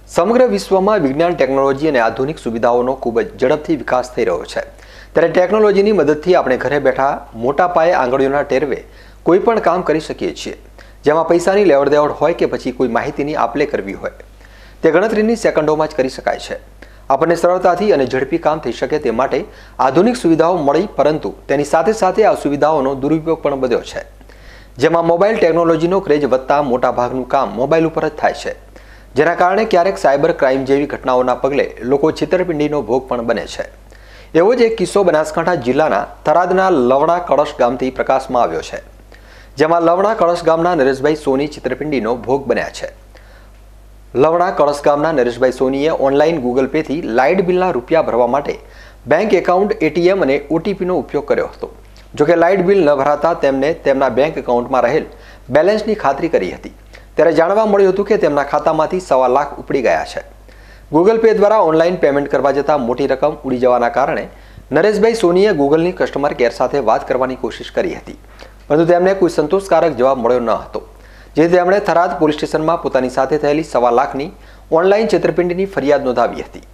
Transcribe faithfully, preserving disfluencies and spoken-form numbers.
સમગ્ર વિશ્વમાં વિજ્ઞાન ટેકનોલોજી અને આધુનિક સુવિધાઓનો ખૂબ જ ઝડપથી વિકાસ થઈ રહ્યો છે ત્યારે ટેકનોલોજીની મદદથી આપણે ઘરે બેઠા મોટા પાયે આંગળીઓના ટેરવે કોઈ પણ કામ કરી શકીએ છીએ જેમાં પૈસાની લેવડદેવડ હોય કે પછી કોઈ માહિતીની આપ-લે કરવી હોય તે ગણતરીની સેકન્ડોમાં જ કરી શકાય છે। આપણને સરળતાથી અને ઝડપી કામ થઈ શકે તે માટે આધુનિક સુવિધાઓ મળી પરંતુ તેની સાથે સાથે આ સુવિધાઓનો દુરુપયોગ પણ વધ્યો છે જેમાં મોબાઈલ ટેકનોલોજીનો ક્રેઝ વધતા મોટા ભાગનું કામ મોબાઈલ ઉપર જ થાય છે જેના કારણે ક્યારેક સાયબર ક્રાઇમ જેવી ઘટનાઓના પગલે લોકો છેતરપિંડીનો ભોગ પણ બને છે। એવો જ એક કિસ્સો બનાસકાંઠા જિલ્લાના થરાદના લવણા કળશ ગામથી પ્રકાશમાં આવ્યો છે જેમાં લવણા કળશ ગામના નરેશભાઈ સોની છેતરપિંડીનો ભોગ બન્યા છે। લવણા કળશ ગામના નરેશભાઈ સોનીએ ઓનલાઈન ગૂગલ પેથી લાઇટ બિલના રૂપિયા ભરવા માટે બેંક એકાઉન્ટ, એટીએમ અને ઓટીપીનો ઉપયોગ કર્યો હતો। જોકે લાઇટ બિલ ન ભરાતા તેમને તેમના બેંક એકાઉન્ટમાં રહેલ બેલેન્સની ખાતરી કરી હતી ત્યારે જાણવા મળ્યું હતું કે તેમના ખાતામાંથી સવા લાખ ઉપડી ગયા છે। ગૂગલ પે દ્વારા ઓનલાઈન પેમેન્ટ કરવા જતાં મોટી રકમ ઉડી જવાના કારણે નરેશભાઈ સોનીએ ગૂગલની કસ્ટમર કેર સાથે વાત કરવાની કોશિશ કરી હતી પરંતુ તેમને કોઈ સંતોષકારક જવાબ મળ્યો ન હતો જેથી તેમણે થરાદ પોલીસ સ્ટેશનમાં પોતાની સાથે થયેલી સવા લાખની ઓનલાઈન છેતરપિંડીની ફરિયાદ નોંધાવી હતી।